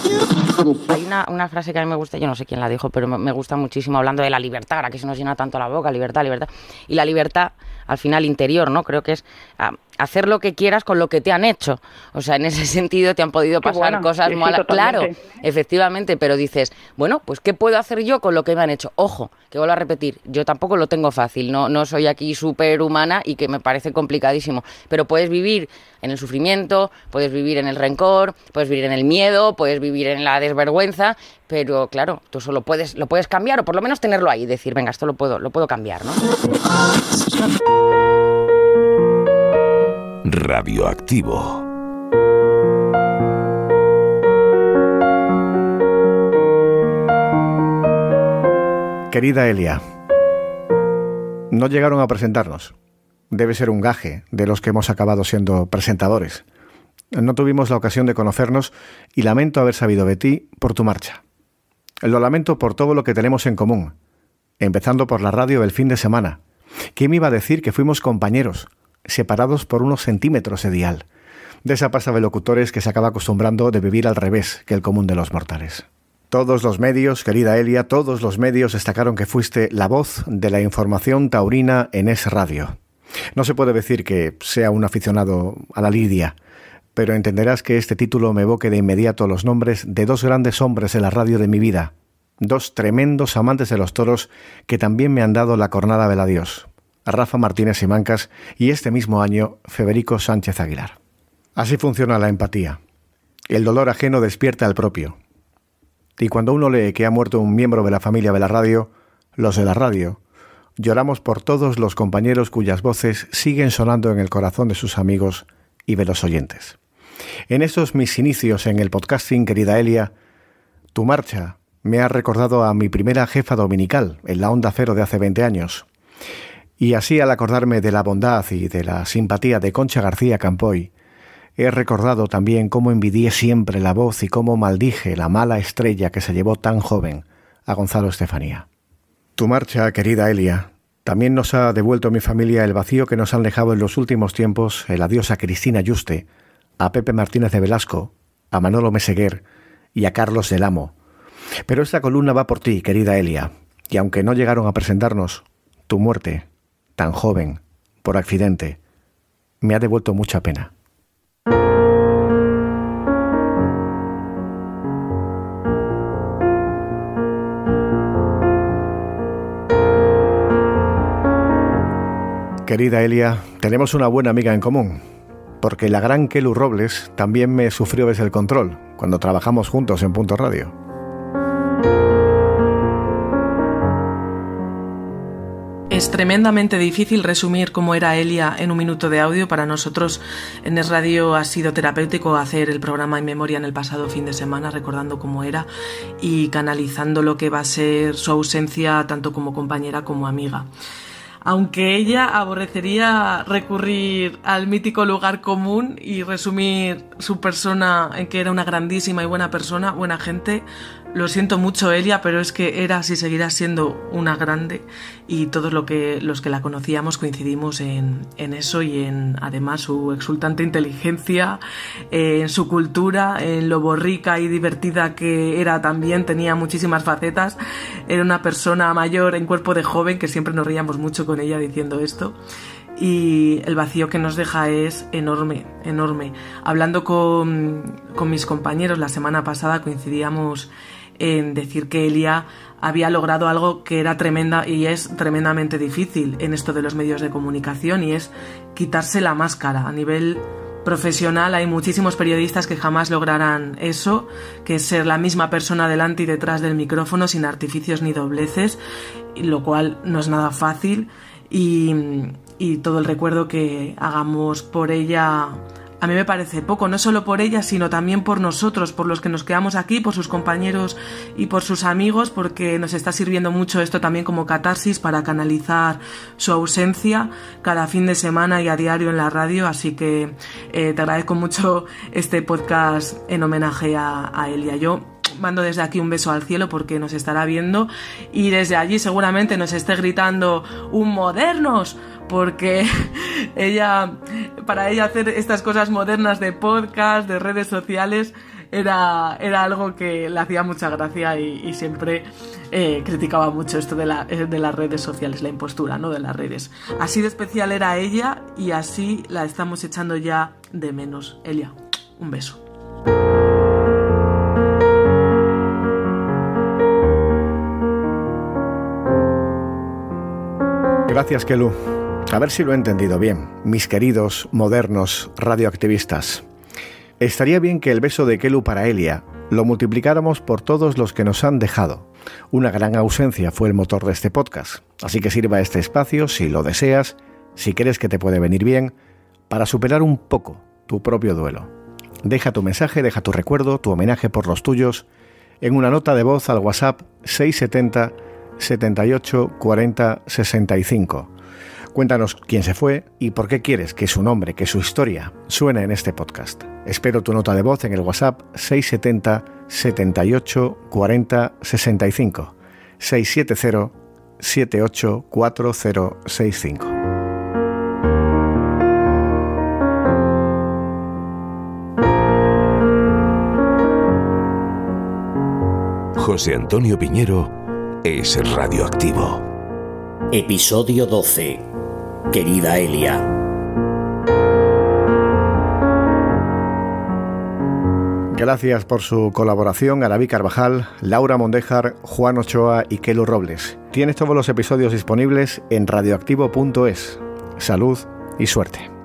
Hay una frase que a mí me gusta, yo no sé quién la dijo, pero me gusta muchísimo, hablando de la libertad, ahora que se nos llena tanto la boca, libertad, libertad. Y la libertad, al final, interior, ¿no? Creo que es hacer lo que quieras con lo que te han hecho. O sea, en ese sentido te han podido pasar cosas malas. Sí, claro, efectivamente, pero dices, bueno, pues ¿qué puedo hacer yo con lo que me han hecho? Ojo, que vuelvo a repetir, yo tampoco lo tengo fácil, no soy aquí superhumana y que me parece complicadísimo, pero puedes vivir en el sufrimiento, puedes vivir en el rencor, puedes vivir en el miedo, puedes vivir en la desvergüenza, pero claro, tú solo lo puedes cambiar, o por lo menos tenerlo ahí y decir, venga, esto lo puedo cambiar, ¿no? Radioactivo. Querida Elia, no llegaron a presentarnos. Debe ser un gaje de los que hemos acabado siendo presentadores. No tuvimos la ocasión de conocernos y lamento haber sabido de ti por tu marcha. Lo lamento por todo lo que tenemos en común, empezando por la radio del fin de semana. ¿Quién me iba a decir que fuimos compañeros, separados por unos centímetros de dial? De esa pasta de locutores que se acaba acostumbrando de vivir al revés que el común de los mortales. Todos los medios, querida Elia, todos los medios destacaron que fuiste la voz de la información taurina en Es Radio. No se puede decir que sea un aficionado a la lidia, pero entenderás que este título me evoque de inmediato los nombres de dos grandes hombres de la radio de mi vida, dos tremendos amantes de los toros que también me han dado la cornada del adiós, Rafa Martínez Simancas y este mismo año Federico Sánchez Aguilar. Así funciona la empatía. El dolor ajeno despierta al propio. Y cuando uno lee que ha muerto un miembro de la familia de la radio, los de la radio, lloramos por todos los compañeros cuyas voces siguen sonando en el corazón de sus amigos y de los oyentes. En esos mis inicios en el podcasting, querida Elia, tu marcha me ha recordado a mi primera jefa dominical en la Onda Cero de hace 20 años. Y así, al acordarme de la bondad y de la simpatía de Concha García Campoy, he recordado también cómo envidié siempre la voz y cómo maldije la mala estrella que se llevó tan joven a Gonzalo Estefanía. Tu marcha, querida Elia, también nos ha devuelto a mi familia el vacío que nos han dejado en los últimos tiempos el adiós a Cristina Yuste, a Pepe Martínez de Velasco, a Manolo Meseguer y a Carlos del Amo. Pero esta columna va por ti, querida Elia, y aunque no llegaron a presentarnos, tu muerte, tan joven, por accidente, me ha devuelto mucha pena. Querida Elia, tenemos una buena amiga en común, porque la gran Kelu Robles también me sufrió desde el control, cuando trabajamos juntos en Punto Radio. Es tremendamente difícil resumir cómo era Elia en un minuto de audio. Para nosotros en Es Radio ha sido terapéutico hacer el programa En Memoria en el pasado fin de semana, recordando cómo era y canalizando lo que va a ser su ausencia tanto como compañera como amiga. Aunque ella aborrecería recurrir al mítico lugar común y resumir su persona en que era una grandísima y buena persona, buena gente, lo siento mucho, Elia, pero es que eras y seguirás siendo una grande y todos los que la conocíamos coincidimos en eso y en además su exultante inteligencia, en su cultura, en lo borrica y divertida que era también, tenía muchísimas facetas, era una persona mayor en cuerpo de joven que siempre nos reíamos mucho con ella diciendo esto. Y el vacío que nos deja es enorme, enorme. Hablando con mis compañeros la semana pasada coincidíamos en decir que Elia había logrado algo que era tremenda y es tremendamente difícil en esto de los medios de comunicación, y es quitarse la máscara. A nivel profesional hay muchísimos periodistas que jamás lograrán eso, que es ser la misma persona delante y detrás del micrófono sin artificios ni dobleces, lo cual no es nada fácil, y todo el recuerdo que hagamos por ella a mí me parece poco, no solo por ella, sino también por nosotros, por los que nos quedamos aquí, por sus compañeros y por sus amigos, porque nos está sirviendo mucho esto también como catarsis para canalizar su ausencia cada fin de semana y a diario en la radio, así que te agradezco mucho este podcast en homenaje a Elia. Yo mando desde aquí un beso al cielo porque nos estará viendo y desde allí seguramente nos esté gritando un modernos, porque para ella hacer estas cosas modernas de podcast, de redes sociales, era algo que le hacía mucha gracia y siempre criticaba mucho esto de las redes sociales, la impostura, ¿no?, de las redes. Así de especial era ella y así la estamos echando ya de menos. Elia, un beso. Gracias, Kelu. A ver si lo he entendido bien, mis queridos modernos radioactivistas. Estaría bien que el beso de Kelu para Elia lo multiplicáramos por todos los que nos han dejado. Una gran ausencia fue el motor de este podcast, así que sirva este espacio, si lo deseas, si crees que te puede venir bien, para superar un poco tu propio duelo. Deja tu mensaje, deja tu recuerdo, tu homenaje por los tuyos, en una nota de voz al WhatsApp 670 78 40 65. Cuéntanos quién se fue y por qué quieres que su nombre, que su historia suene en este podcast. Espero tu nota de voz en el WhatsApp 670 78 40 65 670 78 4065. José Antonio Piñero es radioactivo. Episodio 12. Querida Elia. Gracias por su colaboración a David Carvajal, Laura Mondéjar, Juan Ochoa y Kelu Robles. Tienes todos los episodios disponibles en radioactivo.es. Salud y suerte.